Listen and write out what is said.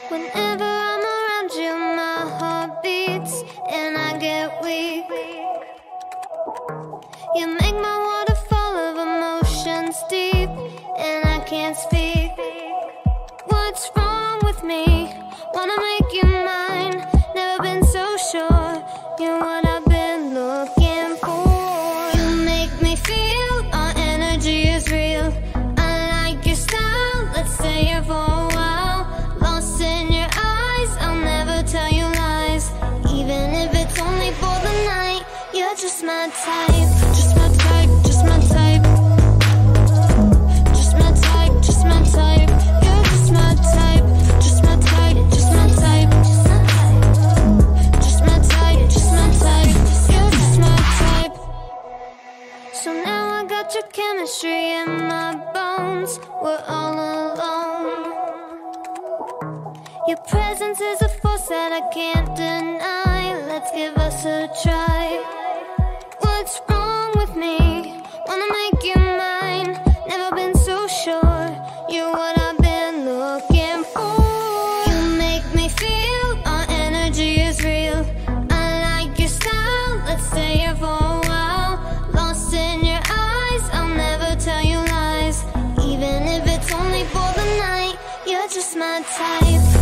Whenever I'm around you, my heart beats and I get weak. You make my waterfall of emotions deep, and I can't speak. What's wrong with me? Wanna make you mine. Never been so sure. You're what I've been looking for. You make me feel our energy is real. I like your style, let's stay here for a while. Lost in your eyes, I'll never tell you lies. Even if it's only for the night, you're just my type. Just my type, just my type. Just my type, just my type. You're just my type. Just my type, just my type. Just my type, just my type. You're just my type. So now I got your chemistry in my bones. We're all alone. Your presence is a force that I can't deny. Let's give us a try. What's wrong with me? Wanna make you mine. Never been so sure. You're what I've been looking for. You make me feel our energy is real. I like your style, let's stay here for a while. Lost in your eyes, I'll never tell you lies. Even if it's only for the night, you're just my type.